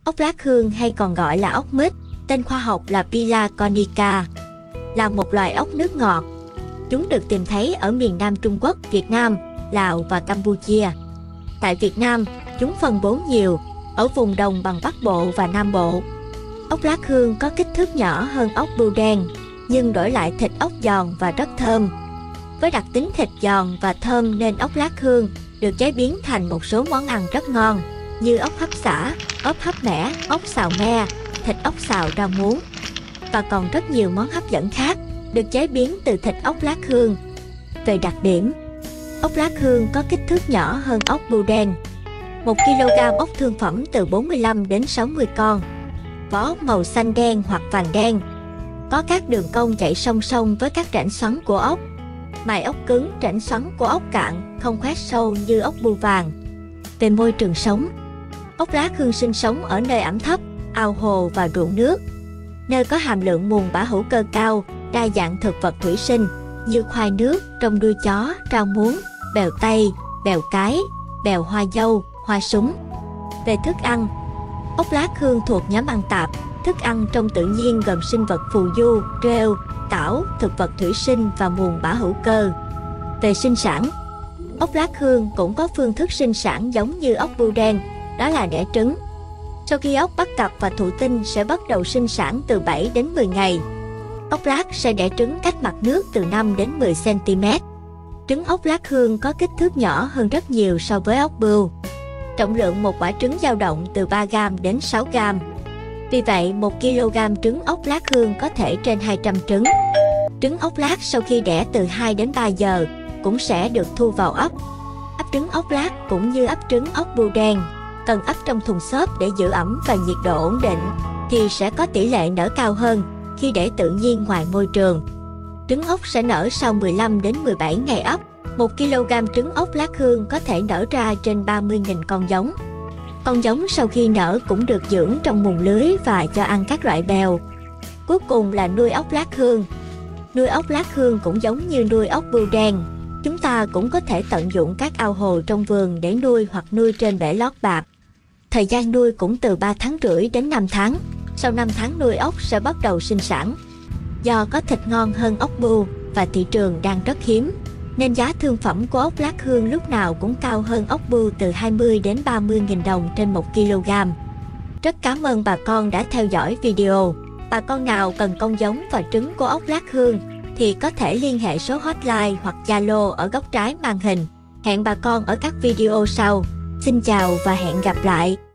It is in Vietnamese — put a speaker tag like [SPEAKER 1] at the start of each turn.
[SPEAKER 1] Ốc lác hương hay còn gọi là ốc mít, tên khoa học là Pila cornica, là một loài ốc nước ngọt. Chúng được tìm thấy ở miền Nam Trung Quốc, Việt Nam, Lào và Campuchia. Tại Việt Nam, chúng phân bố nhiều, ở vùng đồng bằng Bắc Bộ và Nam Bộ. Ốc lác hương có kích thước nhỏ hơn ốc bươu đen, nhưng đổi lại thịt ốc giòn và rất thơm. Với đặc tính thịt giòn và thơm nên ốc lác hương được chế biến thành một số món ăn rất ngon, như ốc hấp xả, ốc hấp mẻ, ốc xào me, thịt ốc xào rau muống. Và còn rất nhiều món hấp dẫn khác được chế biến từ thịt ốc lác hương. Về đặc điểm, ốc lác hương có kích thước nhỏ hơn ốc bươu đen. 1 kg ốc thương phẩm từ 45 đến 60 con. Vỏ ốc màu xanh đen hoặc vàng đen. Có các đường cong chạy song song với các rãnh xoắn của ốc. Mài ốc cứng, rãnh xoắn của ốc cạn, không khoét sâu như ốc bươu vàng. Về môi trường sống, ốc lác hương sinh sống ở nơi ẩm thấp, ao hồ và ruộng nước, nơi có hàm lượng mùn bã hữu cơ cao, đa dạng thực vật thủy sinh như khoai nước, trông đuôi chó, rau muống, bèo tây, bèo cái, bèo hoa dâu, hoa súng. Về thức ăn, ốc lác hương thuộc nhóm ăn tạp, thức ăn trong tự nhiên gồm sinh vật phù du, rêu, tảo, thực vật thủy sinh và mùn bã hữu cơ. Về sinh sản, ốc lác hương cũng có phương thức sinh sản giống như ốc bươu đen, đó là đẻ trứng. Sau khi ốc bắt cặp và thụ tinh sẽ bắt đầu sinh sản từ 7 đến 10 ngày. Ốc lác sẽ đẻ trứng cách mặt nước từ 5 đến 10 cm. Trứng ốc lác hương có kích thước nhỏ hơn rất nhiều so với ốc bươu. Trọng lượng một quả trứng dao động từ 3g đến 6g. Vì vậy, 1 kg trứng ốc lác hương có thể trên 200 trứng. Trứng ốc lác sau khi đẻ từ 2 đến 3 giờ cũng sẽ được thu vào ấp. Ấp trứng ốc lác cũng như ấp trứng ốc bươu đen, cần ấp trong thùng xốp để giữ ẩm và nhiệt độ ổn định, thì sẽ có tỷ lệ nở cao hơn khi để tự nhiên ngoài môi trường. Trứng ốc sẽ nở sau 15 đến 17 ngày ấp. 1 kg trứng ốc lác hương có thể nở ra trên 30.000 con giống. Con giống sau khi nở cũng được dưỡng trong mùng lưới và cho ăn các loại bèo. Cuối cùng là nuôi ốc lác hương. Nuôi ốc lác hương cũng giống như nuôi ốc bươu đen. Chúng ta cũng có thể tận dụng các ao hồ trong vườn để nuôi hoặc nuôi trên bể lót bạc. Thời gian nuôi cũng từ 3 tháng rưỡi đến 5 tháng. Sau 5 tháng nuôi ốc sẽ bắt đầu sinh sản. Do có thịt ngon hơn ốc bươu và thị trường đang rất hiếm, nên giá thương phẩm của ốc lác hương lúc nào cũng cao hơn ốc bươu từ 20 đến 30.000 đồng trên 1 kg. Rất cảm ơn bà con đã theo dõi video. Bà con nào cần con giống và trứng của ốc lác hương thì có thể liên hệ số hotline hoặc Zalo ở góc trái màn hình. Hẹn bà con ở các video sau. Xin chào và hẹn gặp lại!